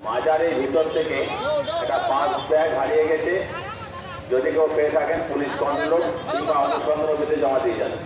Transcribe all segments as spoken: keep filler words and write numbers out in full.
মাজারের ভিতর থেকে একটা পাঁচ ব্যাগ হারিয়ে গেছে। যদি কেউ পেয়ে থাকেন পুলিশ কন্ট্রোল কিংবা অনুসন্ধান অফিসে জমা দিয়ে যান।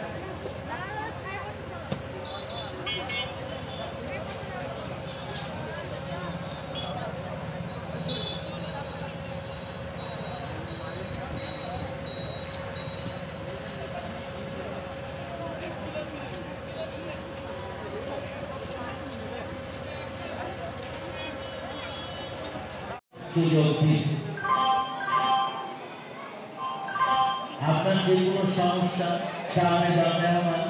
আপনার যে কোনো সমস্যা সামনে মেহমান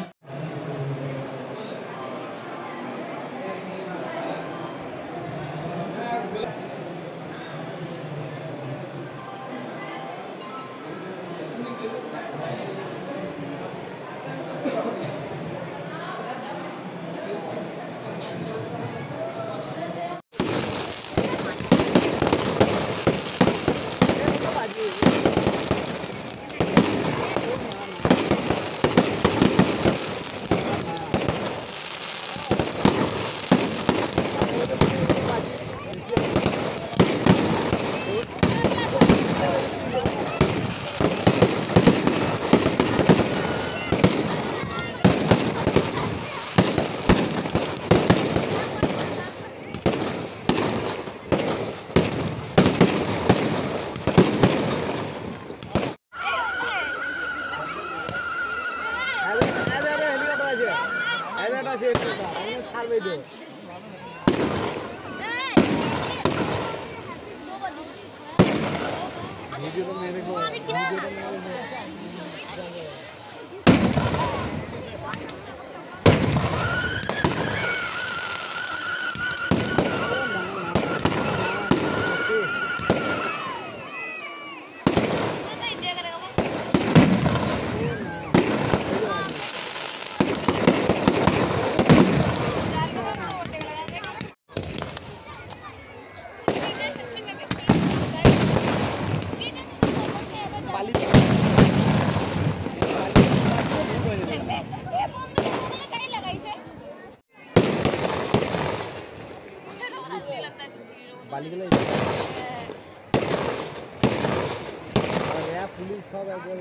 पुलिस सब सब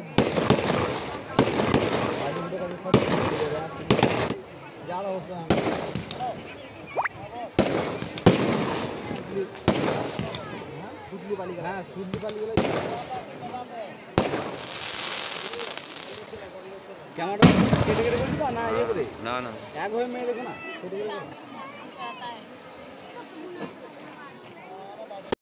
जा रहा होता है सुदली वाली हाँ सुदली वाली कैमरा केटे केटे ना ये ना ना एक हो मैं देखो ना